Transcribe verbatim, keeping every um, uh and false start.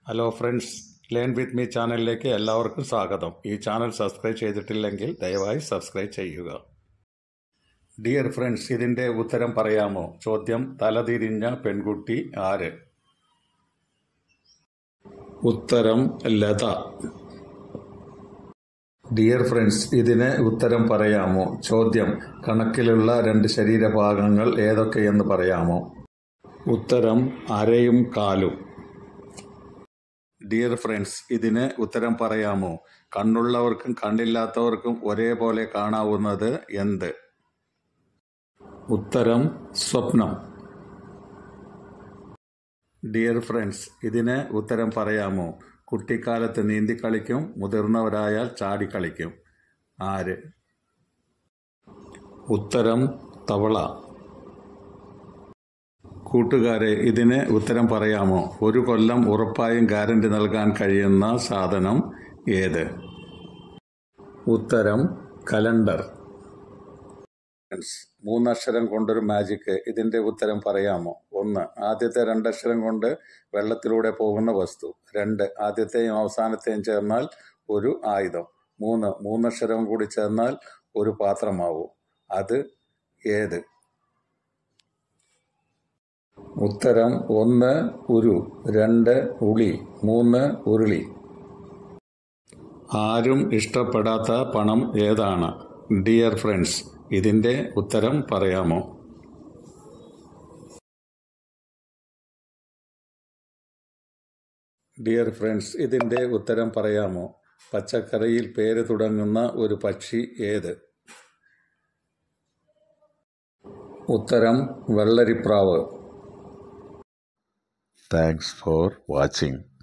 Hello friends, learn with me ചാനലിലേക്ക് എല്ലാവർക്കും സ്വാഗതം. ഈ ചാനൽ സബ്സ്ക്രൈബ് ചെയ്തിട്ടില്ലെങ്കിൽ ദയവായി സബ്സ്ക്രൈബ് ചെയ്യുക. ഡിയർ ഫ്രണ്ട്സ്, ഇതിൻ്റെ ഉത്തരം പറയാമോ? ചോദ്യം: തലതിരിഞ്ഞ പെൺകുട്ടി ആര്? ഉത്തരം: ലത. ഡിയർ ഫ്രണ്ട്സ്, ഇതിന് ഉത്തരം പറയാമോ? ചോദ്യം: കണക്കിലുള്ള രണ്ട് ശരീരഭാഗങ്ങൾ ഏതൊക്കെയെന്ന് പറയാമോ? ഉത്തരം: അരയും കാലും. ഡിയർ ഫ്രണ്ട്സ്, ഇതിന് ഉത്തരം പറയാമോ? കണ്ണുള്ളവർക്കും കണ്ണില്ലാത്തവർക്കും ഒരേപോലെ കാണാവുന്നത് എന്ത്? ഉത്തരം: സ്വപ്നം. ഡിയർ ഫ്രണ്ട്സ്, ഇതിന് ഉത്തരം പറയാമോ? കുട്ടിക്കാലത്ത് നീന്തിക്കളിക്കും, മുതിർന്നവരായാൽ ചാടിക്കളിക്കും. ആര്? ഉത്തരം: തവള. കൂട്ടുകാരെ, ഇതിന് ഉത്തരം പറയാമോ? ഒരു കൊല്ലം ഉറപ്പായും ഗ്യാരണ്ടി നൽകാൻ കഴിയുന്ന സാധനം ഏത്? ഉത്തരം: കലണ്ടർ. മൂന്നക്ഷരം കൊണ്ടൊരു മാജിക്ക്. ഇതിന്റെ ഉത്തരം പറയാമോ? ഒന്ന്, ആദ്യത്തെ രണ്ടക്ഷരം കൊണ്ട് വെള്ളത്തിലൂടെ പോകുന്ന വസ്തു. രണ്ട്, ആദ്യത്തെയും അവസാനത്തെയും ചേർന്നാൽ ഒരു ആയുധം. മൂന്ന്, മൂന്നക്ഷരം കൂടി ചേർന്നാൽ ഒരു പാത്രമാവും. അത് ഏത്? ഉത്തരം: ഒന്ന്, ഉരു. രണ്ട്, ഉളി. മൂന്ന്, ഉരുളി. ആരും ഇഷ്ടപ്പെടാത്ത പണം ഏതാണ്? ഡിയർ ഫ്രണ്ട്സ്, ഇതിന്റെ ഉത്തരം പറയാമോ? ഡിയർ ഫ്രണ്ട്സ്, ഇതിന്റെ ഉത്തരം പറയാമോ? പച്ചക്കറിയിൽ പേര് തുടങ്ങുന്ന ഒരു പക്ഷി ഏത്? ഉത്തരം: വെള്ളരിപ്രാവ്. Thanks for watching.